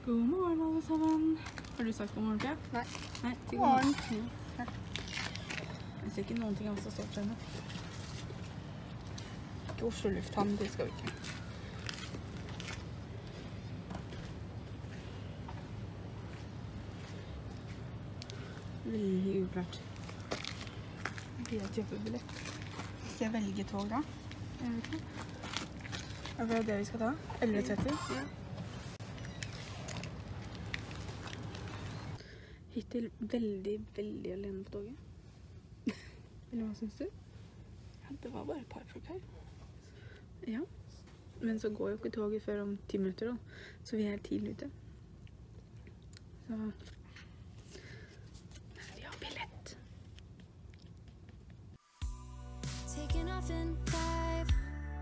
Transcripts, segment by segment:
God morgen alle sammen. Har du sagt god morgen, Pia? Nei. Nei, God morgen. Ja. Jeg ser ikke noen ting av oss som står på henne. Ikke Oslo lufthavn, det skal vi ikke. Veldig uklart. Vi har kjøpebillett. Skal jeg velge tog da? Jeg vet ikke. Er det det vi skal ta? 11:30? Ja. Hittil veldig alene på toget. Eller hva synes du? Ja, det var bare et par folk her. Ja. Men så går jo ikke toget før om 10 minutter da. Så vi er tidlig ute. Så... Vi har billett. Taking off in 5.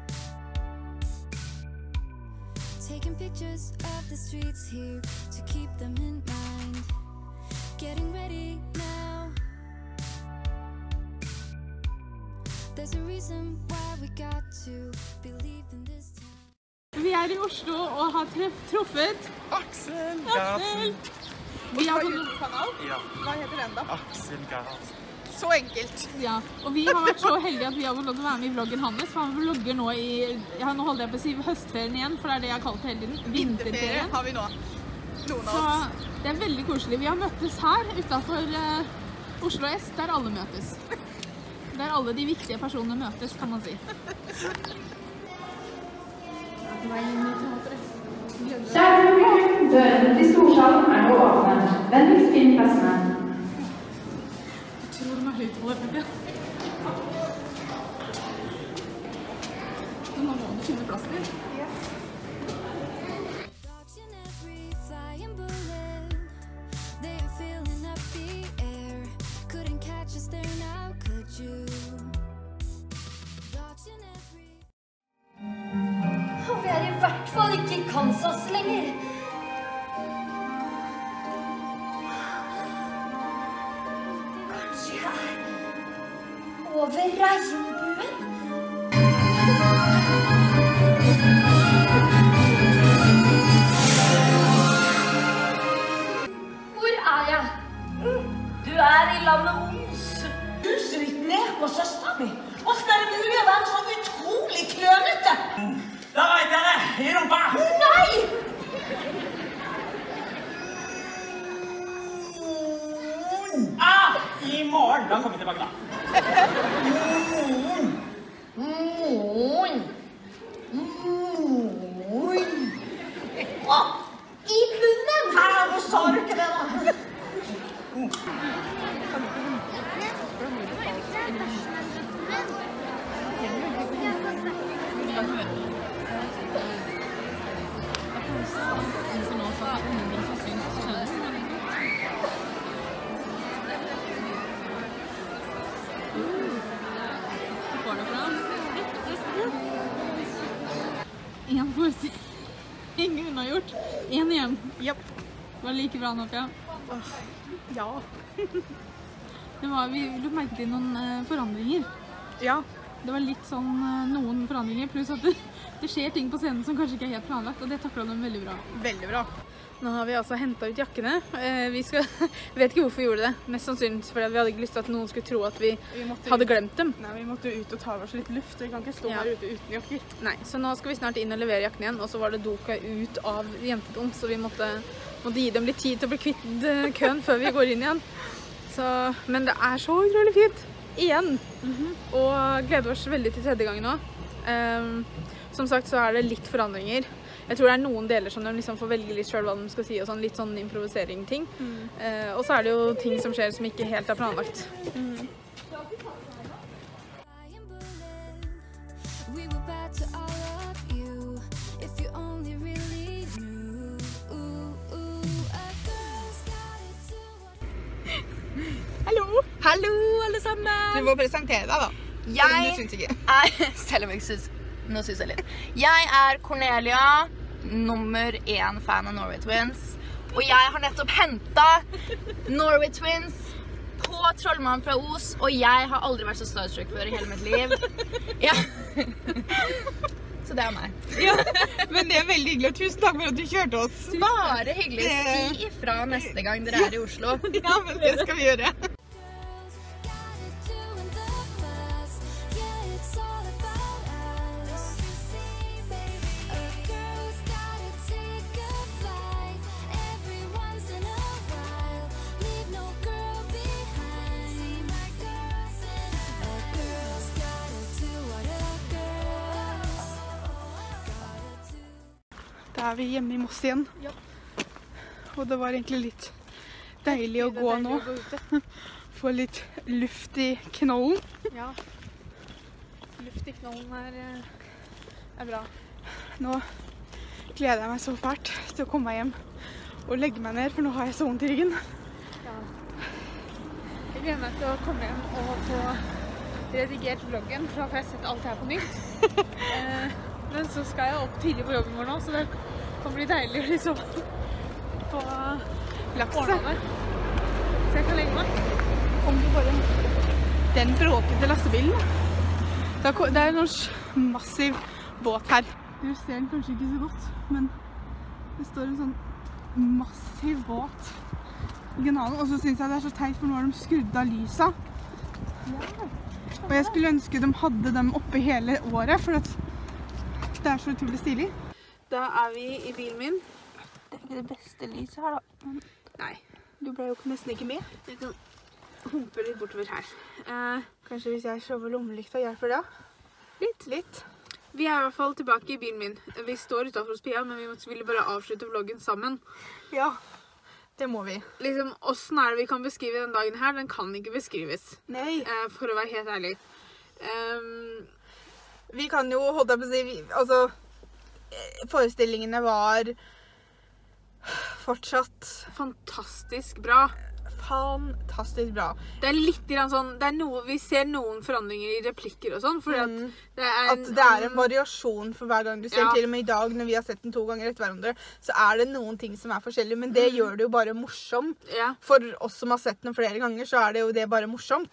Taking pictures of the streets here to keep them in mind. Getting ready now. There's a reason why we got to believe in this town. Vi er i Oslo og har truffet Aksel Gerhardsen. Vi har på YouTube-kanal? Ja, Hva heter den da? Aksel Gerhardsen. Så enkelt. Ja, og vi har vært så heldige at vi har fått lov til å være med i vloggen hans, for han vlogger nå i, ja, nå holder jeg på å si høstferien igjen, for det er det jeg har kalt det hele tiden, vinterferien. har vi nå. Noen Så av oss. det er veldig koselig. Vi har møttes her utenfor Oslo S, der alle møtes. Der alle de viktige personene møtes, kan man si. Kjære publikum, dørene til storsalen er nå åpne. Vennligst finn plassene. Jeg tror de har høyttaler, Pia. Nå må du finne plassen din. Dodging every flying bullet. They are filling up the air. Couldn't catch us there now, could you? Dodging every... Og vi er i hvert fall ikke i Kansas lenger. Kanskje jeg er over regnbuen? Hvor er jeg? Du er i landet Os. Du sitter ned på søsteren min. Hvordan er det mulig å være så utrolig klørete? Da vet dere, i rumpa! Nei! I morgen. Da kommer vi tilbake da. I munnen! Hvorfor sa du ikke det da? En forestilling hun har gjort. En igjen. Japp. Var det like bra nå, Pia? Ja. Du merket til noen forandringer. Ja. Det var litt sånn noen forandringer, pluss at det skjer ting på scenen som kanskje ikke er helt planlagt, og det taklet de veldig bra. Veldig bra. Nå har vi altså hentet ut jakkene. Vi vet ikke hvorfor vi gjorde det. Mest sannsynlig fordi vi hadde ikke lyst til at noen skulle tro at vi hadde glemt dem. Nei, vi måtte ut og ta oss litt luft. Vi kan ikke stå Ja. her ute uten jakker. Nei, så nå skal vi snart inn og levere jakken igjen, og så var det doka ut av jentetom, så vi måtte gi dem litt tid til å bli kvitt køen før vi går inn igjen. Men det er så utrolig fint. Igjen. Og gleder oss veldig til tredje gangen nå. Som sagt så er det litt forandringer. Jeg tror det er noen deler som de liksom får velge litt selv hva de skal si, og sånn, litt sånn improvisering-ting. Og så er det jo ting som skjer som ikke helt er planlagt. Flying bullet. We were bad to all of you. If you only really knew. A girl's got it to... Hallo! Hallo alle sammen! Du må presentere deg da. Jeg Du syns ikke. selv om jeg synes, nå synes jeg litt. Jeg er Cornelia, nummer 1 fan av Norway Twins. Og jeg har nettopp hentet Norway Twins på Trollmann fra Os. Og jeg har aldri vært så starstruck før i hele mitt liv. Ja. Så det er meg. Ja, men det er veldig hyggelig, og tusen takk for at du kjørte oss. Bare hyggelig. Si ifra neste gang dere er i Oslo. Ja, men det skal vi gjøre. Da er vi hjemme i Moss igjen. Ja. Og det var egentlig litt deilig å gå nå. Få litt luft i knollen. Ja. Luft i knollen er bra. Nå gleder jeg meg så fælt til å komme meg hjem og legge meg ned, for nå har jeg så vondt i ryggen. Ja. Jeg gleder meg til å komme hjem og få redigert vloggen, for da får jeg sett alt her på nytt. Men så skal jeg opp tidlig på jobben vår nå, så det kan bli deilig å liksom få ordnet det. Så jeg kan legge meg. Kom du bare den bråkete lastebilen. Det er en massiv båt her. Dere ser den kanskje ikke så godt, men det står en sånn massiv båt i kanalen. Og så synes jeg det er så teit, for nå har de skrudd av lysa. Og jeg skulle ønske de hadde dem oppe hele året, for at det er så utrolig stilig. Da er vi i bilen min. Det er ikke det beste lyset her da. Nei, Du ble jo nesten ikke med. jeg kan humpe litt bortover her. Kanskje hvis jeg kjøver lommelykta hjelper det? Litt. Vi er i hvert fall tilbake i bilen min. Vi står utenfor hos Pia, men vi ville bare avslutte vloggen sammen. Ja, det må vi. Liksom, hvordan er det vi kan beskrive den dagen her? Den kan ikke beskrives, Nei. for å være helt ærlig. Vi kan jo holde på å si, altså, forestillingene var fortsatt Fantastisk bra. fantastisk bra. Det er litt grann sånn, vi ser noen forandringer i replikker og sånn, fordi at At det er en variasjon for hver gang du ser. Ja. Til og med i dag, når vi har sett den 2 ganger etter hverandre, så er det noen ting som er forskjellige, men det gjør det jo bare morsomt. Ja. For oss som har sett den flere ganger, så er det jo det bare morsomt.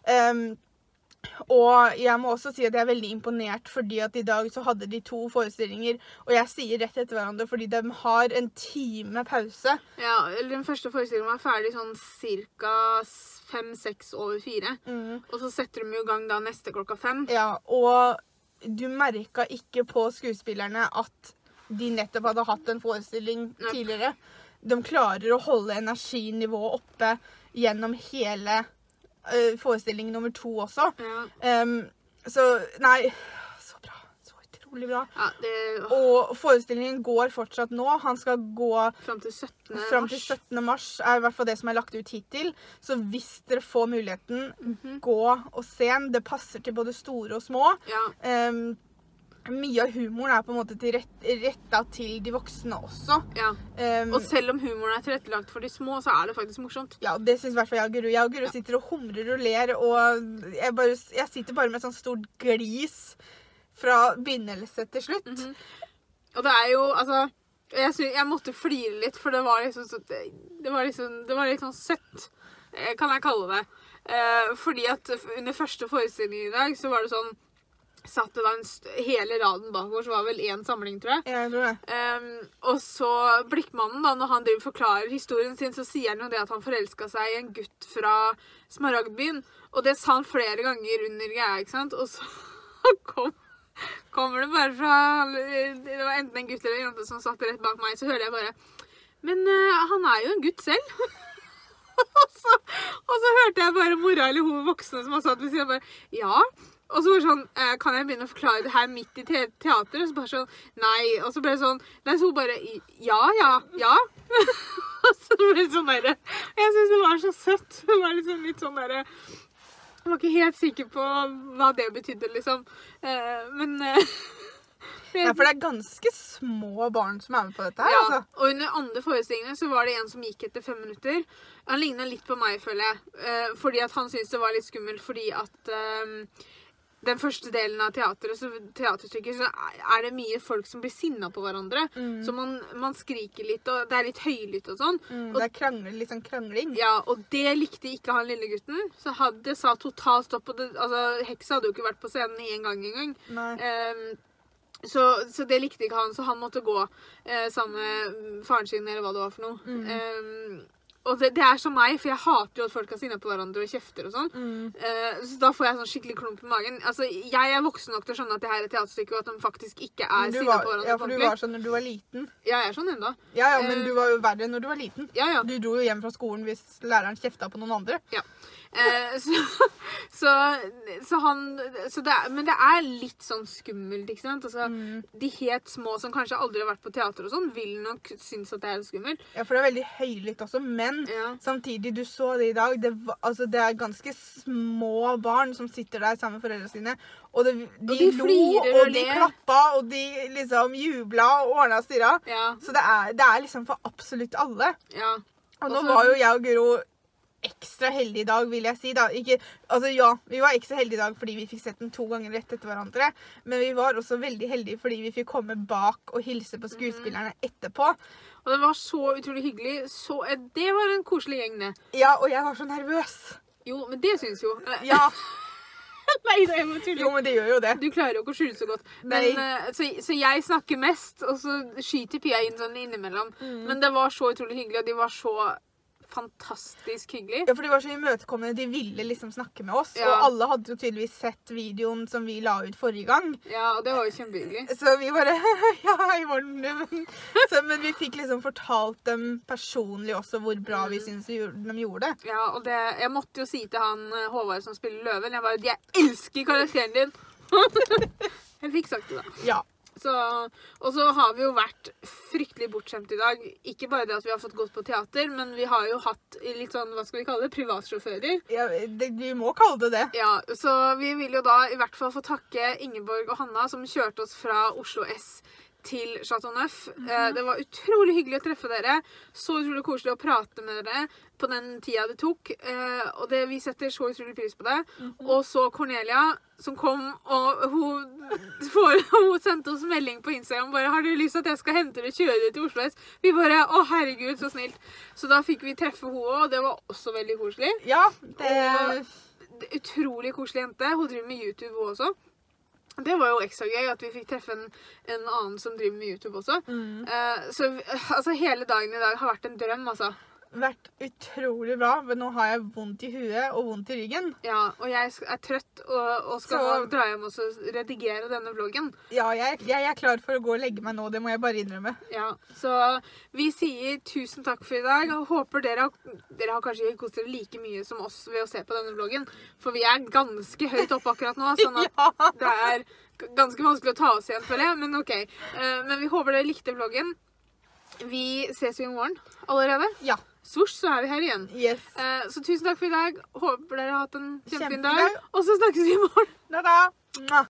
Og jeg må også si at jeg er veldig imponert, fordi at i dag så hadde de 2 forestillinger, og jeg sier rett etter hverandre, fordi de har en time pause. Ja, den første forestillingen var ferdig sånn cirka 5-6 over 4. Og så setter de jo i gang da neste klokka 5. Ja, og du merket ikke på skuespillerne at de nettopp hadde hatt en forestilling tidligere. De klarer å holde energinivået oppe gjennom hele forestilling nummer 2 også. Ja. Så, nei, så bra. Så utrolig bra. Ja, Og forestillingen går fortsatt nå. Han skal gå frem til 17. frem til 17. mars, er i hvert fall det som er lagt ut hittil. Så hvis dere får muligheten, gå og se den. Det passer til både store og små. Ja. Mye av humoren er på en måte rettet til de voksne også. Ja. Og selv om humoren er tilrettelagt for de små, så er det faktisk morsomt. Ja, det synes i hvert fall jeg og Guro. Jeg og Guro sitter og humrer og ler, og jeg sitter bare med sånn stort glis fra begynnelse til slutt. Og det er jo, altså, jeg måtte flire litt, for det var liksom, det var litt sånn søtt, kan jeg kalle det. Fordi at under første forestilling i dag, så var det sånn, satt det da hele raden bakover, så var vel 1 samling, tror jeg. Ja, jeg tror det. Og så Blikkmannen da, når han forklarer historien sin, så sier han jo det at han forelsket seg i en gutt fra Smaragdbyen, og det sa han flere ganger under greia, ikke sant? Og så kommer det bare fra, det var enten en gutt eller en jente som satt rett bak meg, så hører jeg bare, men han er jo en gutt selv. og så hørte jeg bare mora eller hun voksne som har satt ved siden, bare, ja. Og så var det sånn, kan jeg begynne å forklare det her midt i teater? Og så bare sånn, nei. Og så ble det sånn, nei, så hun bare, ja. Og så ble det sånn der, jeg synes det var så søtt. Det var liksom litt sånn der, jeg var ikke helt sikker på hva det betydde, liksom. Men... Ja, for det er ganske små barn som er med på dette her, ja, altså. Og under andre forestillingene så var det en som gikk etter 5 minutter. Han lignet litt på meg, føler jeg. Fordi at han syntes det var litt skummelt, fordi at... den første delen av teaterstykket, så er det mye folk som blir sinnet på hverandre. Så man skriker litt, og det er litt høylytt og sånn. Og det er litt sånn krangling. ja, og det likte ikke han lille gutten. Så det sa totalt stopp, og altså, heksa hadde jo ikke vært på scenen en gang. Nei. Så det likte ikke han, så han måtte gå sammen med faren sin, eller hva det var for noe. Og det er som meg, for jeg hater jo at folk kan sinne på hverandre og kjefter og sånn. Så da får jeg sånn skikkelig klump i magen. Altså, jeg er voksen nok til å skjønne at det her er et teaterstykke, og at de faktisk ikke er sinne på hverandre. Ja, for du var sånn når du var liten. Ja, jeg er sånn enda. Ja, men du var jo verre når du var liten. Ja. Du dro jo hjem fra skolen hvis læreren kjefta på noen andre. Ja. Men det er litt sånn skummelt, ikke sant? Altså, de helt små som kanskje aldri har vært på teater og sånn, vil nok synes at det er skummelt. Ja, for det er veldig høylytt også, men samtidig, du så det i dag, det er ganske små barn som sitter der sammen med foreldrene sine, og de lo, og de klappa, og de liksom jubla og ordna og styra. Så det er liksom for absolutt alle. Og nå var jo jeg og Guro ekstra heldig i dag, vil jeg si da. Vi var ekstra heldige i dag fordi vi fikk sett den 2 ganger rett etter hverandre, men vi var også veldig heldige fordi vi fikk komme bak og hilse på skuespillerne etterpå. Og det var så utrolig hyggelig. Det var en koselig gjeng, det. Ja, og jeg var så nervøs. Jo, men det synes jo. Ja. Nei, det var tulig. Jo, men det gjør jo det. Du klarer jo ikke å skjule så godt. Men, så jeg snakker mest, og så skyter Pia inn sånn innimellom. Men det var så utrolig hyggelig, og de var så fantastisk hyggelig. Ja, for de var så imøtekommende, de ville liksom snakke med oss, og alle hadde jo tydeligvis sett videoen som vi la ut forrige gang. Ja, og det var jo kjempehyggelig. Så vi bare, i morgen. Men vi fikk liksom fortalt dem personlig også hvor bra vi synes de gjorde det. Ja, og jeg måtte jo si til han Håvard som spiller Løven, jeg elsker karakteren din. Jeg fikk sagt det da. Ja. Og så har vi jo vært fryktelig bortskjemt i dag. Ikke bare det at vi har fått gått på teater, men vi har jo hatt litt sånn, hva skal vi kalle det, privatsjåfører. Ja, vi må kalle det det. Ja, så vi vil jo da i hvert fall få takke Ingeborg og Hanna som kjørte oss fra Oslo S til Chateau Neuf. Det var utrolig hyggelig å treffe dere. Så utrolig koselig å prate med dere på den tida det tok. Og vi setter så utrolig pris på det. Og så Cornelia, som kom, og hun sendte oss melding på Instagram, bare, har du lyst til at jeg skal hente deg og kjøre deg til Oslo S? Vi bare, å herregud, så snilt. Så da fikk vi treffe henne også, og det var også veldig koselig. Ja, og utrolig koselig jente. Hun driver med YouTube også. Det var jo ekstra gøy at vi fikk treffe en annen som driver med YouTube også. Så altså, hele dagen i dag har vært en drøm, altså. Vært utrolig bra, men nå har jeg vondt i huet og vondt i ryggen. Ja, og jeg er trøtt og skal dra hjem og redigere denne vloggen. Ja, jeg er klar for å gå og legge meg nå, det må jeg bare innrømme. Ja, så vi sier tusen takk for i dag, og håper dere har kanskje ikke kost dere like mye som oss ved å se på denne vloggen, for vi er ganske høyt oppe akkurat nå, sånn at det er ganske vanskelig å ta oss igjen, føler jeg, men ok. Men vi håper dere likte vloggen. Vi ses jo i morgen allerede. Ja. Svors, så er vi her igjen. Yes. Så tusen takk for i dag. Håper dere har hatt en kjempefin dag. Og så snakkes vi i morgen. Da da.